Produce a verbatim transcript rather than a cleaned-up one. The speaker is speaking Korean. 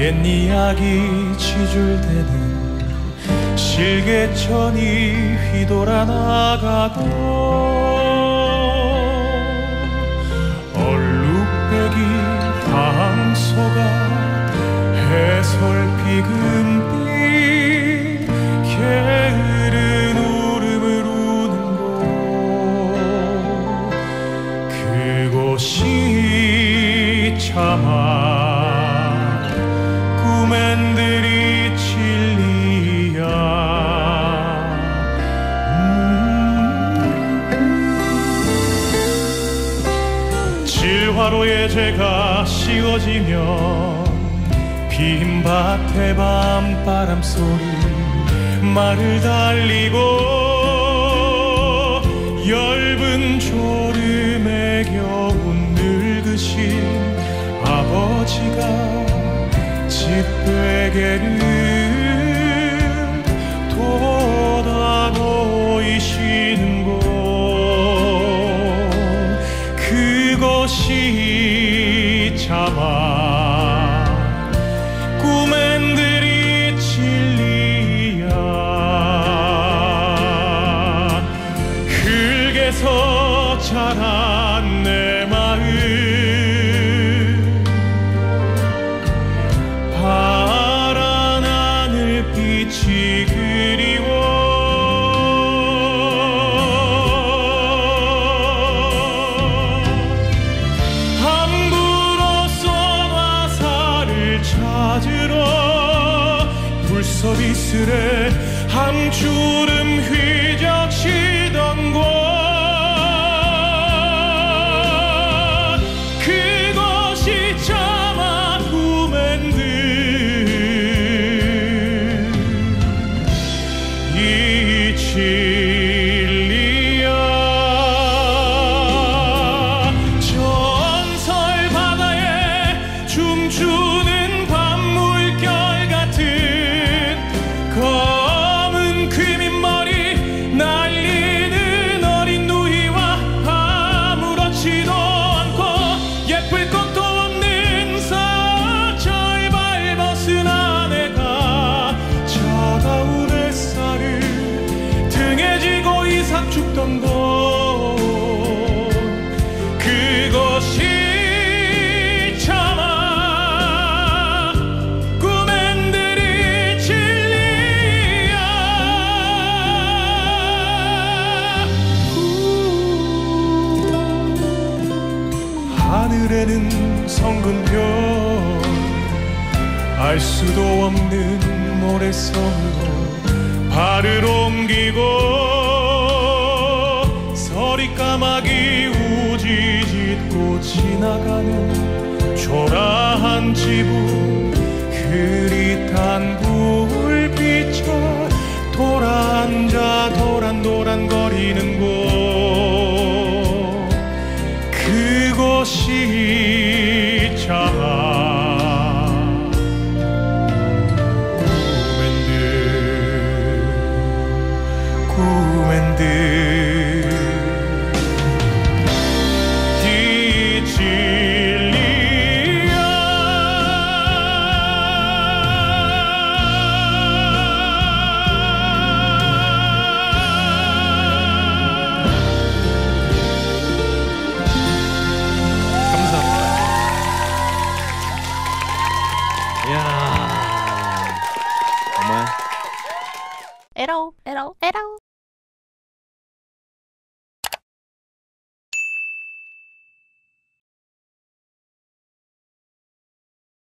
옛 이야기 지줄대는 실개천이 휘돌아 나가도 얼룩배기 방소가 해솔피 금빛 게으른 울음을 우는 곳 그곳이 차마 꿈엔들이 진리야. 음. 질화로의 재가 씌워지면 빈 밭의 밤바람 소리 말을 달리고 엷은 졸음에 겨운 늙으신 아버지가 집베개를 돋아 놓이시는 곳 그것이 차마 꿈엔들이 진리야. 흙에서 자란 내 마음 파란 하늘빛이 그리워 함부로써 화살을 찾으러 불서비스레 한 주름 휘적시던 곳 그것이 차마 꿈엔들 이 진리야. 전설 바다에 춤추는 밤물결 같은 검은 귀밑머리 날리는 어린 누이와 아무렇지도 않고 예쁠 것도 없는 사철 밟아쓴 아내가 차가운 햇살을 등에 지고 이삭 죽던 곳 그것이 차마 꿈엔들이 진리야. 하늘에는 성근별 알 수도 없는 모래성으로 발을 옮기고 서리까마귀 우지짓고 지나가는 초라한 지붕 흐릿한 불빛에 돌아앉아 도란도란거리는 곳 그곳이 차마 꿈엔들 이 진리야. 감사합니다. 이야 정말 에러 에러 에러